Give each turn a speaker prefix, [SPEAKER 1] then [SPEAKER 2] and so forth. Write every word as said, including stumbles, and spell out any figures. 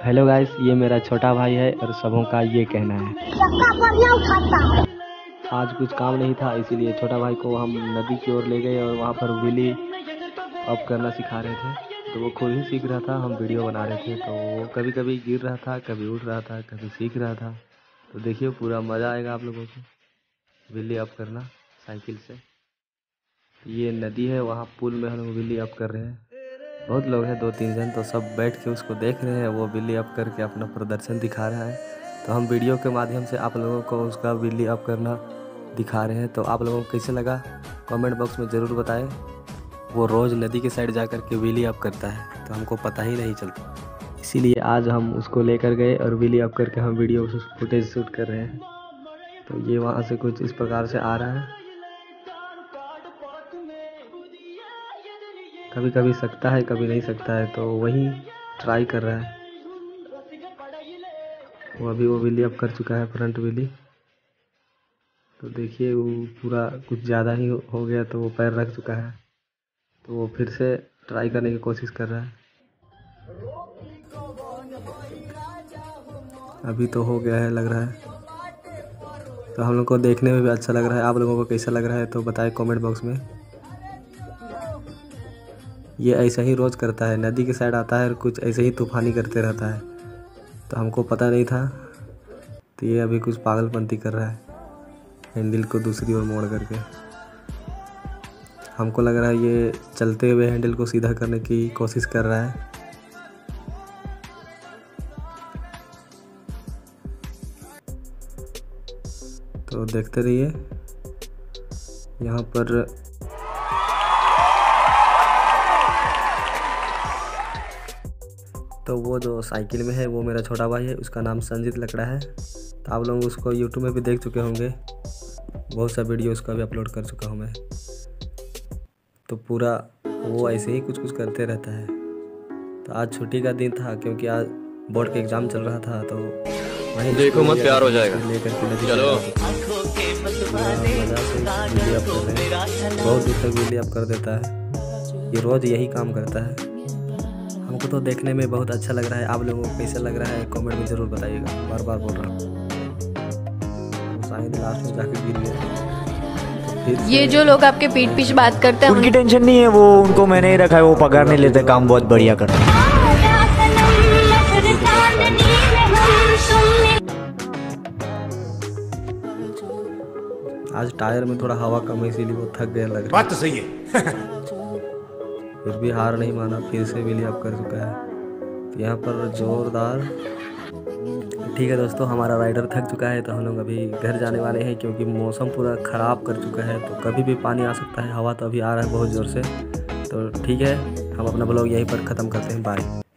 [SPEAKER 1] Hello guys, ये मेरा छोटा भाई है और सबों का ये कहना है। आज कुछ काम नहीं था, इसीलिए छोटा भाई को हम नदी की ओर ले गए और वहाँ पर व्हीली अप करना सिखा रहे थे। तो वो खुद ही सीख रहा था, हम वीडियो बना रहे थे। तो वो कभी कभी गिर रहा था, कभी उठ रहा था, कभी सीख रहा था। तो देखिए, पूरा मज़ा आएगा आप लोगों को व्हीली अप करना साइकिल से। ये नदी है, वहाँ पुल में हम लोग व्हीली अप कर रहे हैं। बहुत लोग हैं, दो तीन जन, तो सब बैठ के उसको देख रहे हैं। वो व्हीली अप करके अपना प्रदर्शन दिखा रहा है। तो हम वीडियो के माध्यम से आप लोगों को उसका व्हीली अप करना दिखा रहे हैं। तो आप लोगों को कैसे लगा कमेंट बॉक्स में ज़रूर बताएं। वो रोज़ नदी के साइड जा कर के व्हीली अप करता है, तो हमको पता ही नहीं चलता, इसीलिए आज हम उसको लेकर गए और व्हीली अप करके हम वीडियो फुटेज शूट कर रहे हैं। तो ये वहाँ से कुछ इस प्रकार से आ रहा है। कभी कभी सकता है, कभी नहीं सकता है, तो वही ट्राई कर रहा है। वो अभी वो व्हीली अप कर चुका है, फ्रंट व्हीली। तो देखिए, वो पूरा कुछ ज़्यादा ही हो गया, तो वो पैर रख चुका है। तो वो फिर से ट्राई करने की कोशिश कर रहा है। अभी तो हो गया है लग रहा है। तो हम लोग को देखने में भी अच्छा लग रहा है। आप लोगों को कैसा लग रहा है तो बताएं कमेंट बॉक्स में। ये ऐसा ही रोज़ करता है, नदी के साइड आता है और कुछ ऐसे ही तूफानी करते रहता है। तो हमको पता नहीं था, तो ये अभी कुछ पागलपंती कर रहा है, हैंडल को दूसरी ओर मोड़ करके। हमको लग रहा है ये चलते हुए हैंडल को सीधा करने की कोशिश कर रहा है। तो देखते रहिए यहाँ पर। तो वो जो साइकिल में है वो मेरा छोटा भाई है, उसका नाम संजीत लकड़ा है। तो आप लोग उसको यूट्यूब में भी देख चुके होंगे, बहुत सा वीडियो उसका भी अपलोड कर चुका हूँ मैं। तो पूरा वो ऐसे ही कुछ कुछ करते रहता है। तो आज छुट्टी का दिन था, क्योंकि आज बोर्ड का एग्ज़ाम चल रहा था। तो वहीं
[SPEAKER 2] देखो मत प्यार हो जाएगा,
[SPEAKER 1] लेकर के
[SPEAKER 2] चलो
[SPEAKER 1] मज़ा से व्हीली अप कर रहे हैं। बहुत दूर तक व्हीली अप कर देता है। ये रोज़ यही काम करता है। हमको तो देखने में बहुत अच्छा लग रहा है। आप लोगों को कैसा लग रहा है कमेंट में ज़रूर बताइएगा। बार बार बोल रहा हूँ, शायद लास्ट में जाके गिर गया।
[SPEAKER 3] ये जो लोग आपके पीठ पीछे बात करते हैं,
[SPEAKER 4] उनकी टेंशन नहीं है, वो उनको मैंने ही रखा है, वो पगार नहीं लेते, काम बहुत बढ़िया करते हैं।
[SPEAKER 1] आज टायर में थोड़ा हवा कम है, इसीलिए वो थक गया लग रहा है।
[SPEAKER 5] बात तो सही है।
[SPEAKER 1] फिर भी हार नहीं माना, फिर से व्हीली अप कर चुका है। तो यहाँ पर जोरदार। ठीक है दोस्तों, हमारा राइडर थक चुका है, तो हम लोग अभी घर जाने वाले हैं, क्योंकि मौसम पूरा ख़राब कर चुका है। तो कभी भी पानी आ सकता है। हवा तो अभी आ रहा है बहुत ज़ोर से। तो ठीक है, हम अपना ब्लॉग यहीं पर ख़त्म करते हैं। बाय।